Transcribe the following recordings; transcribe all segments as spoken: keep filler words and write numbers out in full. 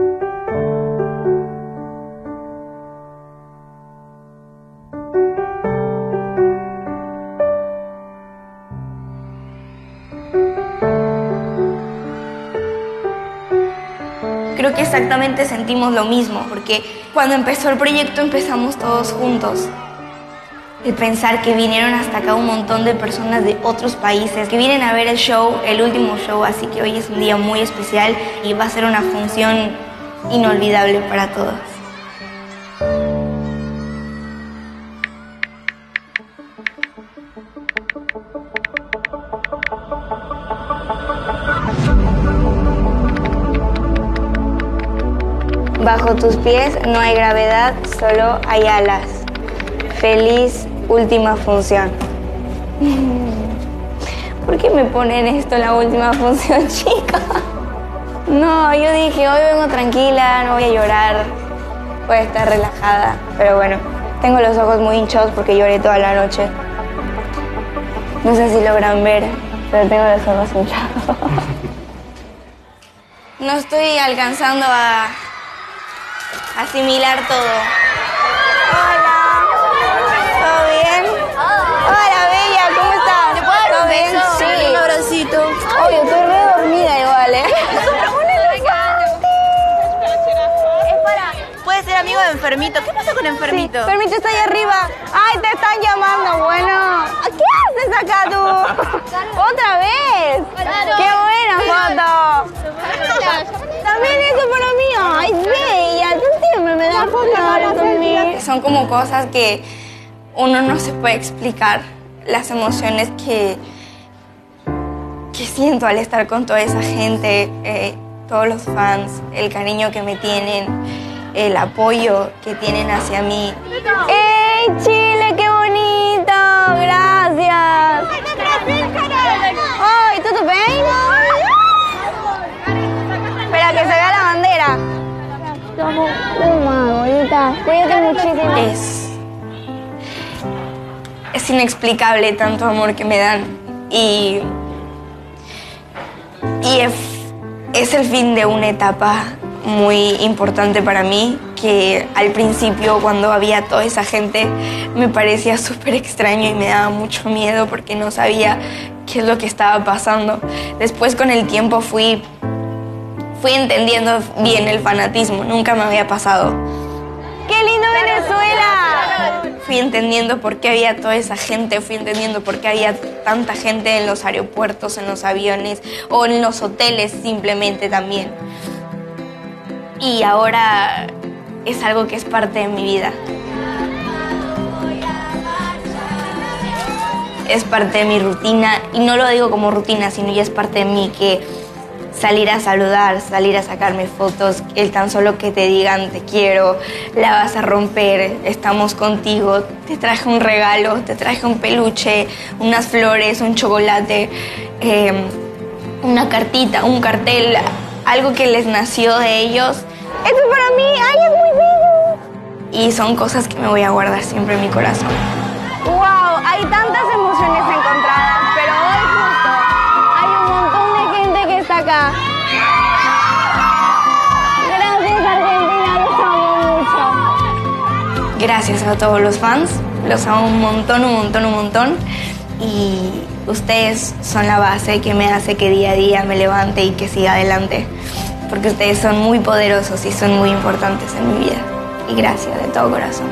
Creo que exactamente sentimos lo mismo, porque cuando empezó el proyecto empezamos todos juntos. El pensar que vinieron hasta acá un montón de personas de otros países, que vienen a ver el show, el último show, así que hoy es un día muy especial y va a ser una función inolvidable para todos. Bajo tus pies no hay gravedad, solo hay alas. Feliz última función. ¿Por qué me ponen esto en la última función, chica? No, yo dije, hoy vengo tranquila, no voy a llorar, voy a estar relajada. Pero bueno, tengo los ojos muy hinchados porque lloré toda la noche. No sé si logran ver, pero tengo los ojos hinchados. No estoy alcanzando a asimilar todo. Hola. ¿Todo bien? Hola, bella, ¿cómo estás? ¿Te puedo dar un bien? beso? Sí. Un abracito. Oye, estoy re dormida igual, ¿eh? Es para... Puede ser amigo de Enfermito. ¿Qué pasa con Enfermito? Sí, Enfermito está ahí arriba. Ay, te están llamando, bueno. ¿Qué haces acá tú? ¿Otra vez? Claro. ¡Qué buena foto! También eso para mí. Ay, bella, tú siempre me das fotos conmigo. Son como cosas que uno no se puede explicar. Las emociones que, que siento al estar con toda esa gente, eh, todos los fans, el cariño que me tienen, el apoyo que tienen hacia mí. ¡Ey, Chile, qué bonito! ¡Gracias! ¡Ay, ¿todo bien? Espera, que se vea la bandera. Somos una, bonita. Cuídate muchísimo. Es... Es inexplicable tanto amor que me dan. Y... Y es, es el fin de una etapa muy importante para mí, que al principio, cuando había toda esa gente, me parecía súper extraño y me daba mucho miedo porque no sabía qué es lo que estaba pasando. Después, con el tiempo, fui, fui entendiendo bien el fanatismo. Nunca me había pasado. ¡Qué lindo Venezuela! Fui entendiendo por qué había toda esa gente, fui entendiendo por qué había tanta gente en los aeropuertos, en los aviones o en los hoteles simplemente también. Y ahora es algo que es parte de mi vida. Es parte de mi rutina, y no lo digo como rutina, sino ya es parte de mí, que salir a saludar, salir a sacarme fotos, el tan solo que te digan te quiero, la vas a romper, estamos contigo, te traje un regalo, te traje un peluche, unas flores, un chocolate, eh, una cartita, un cartel, algo que les nació de ellos. Esto es para mí, ay, es muy bello. Y son cosas que me voy a guardar siempre en mi corazón. Wow, hay tantas emociones encontradas, pero hoy justo hay un montón de gente que está acá. Gracias, Argentina, los amo mucho. Gracias a todos los fans, los amo un montón, un montón, un montón. Y ustedes son la base que me hace que día a día me levante y que siga adelante. Porque ustedes son muy poderosos y son muy importantes en mi vida. Y gracias de todo corazón.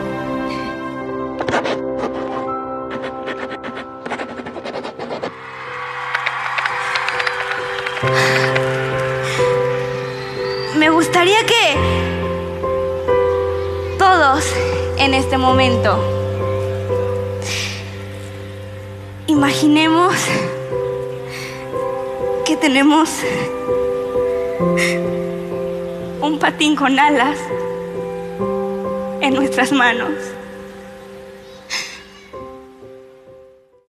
Me gustaría que todos en este momento imaginemos que tenemos un patín con alas en nuestras manos.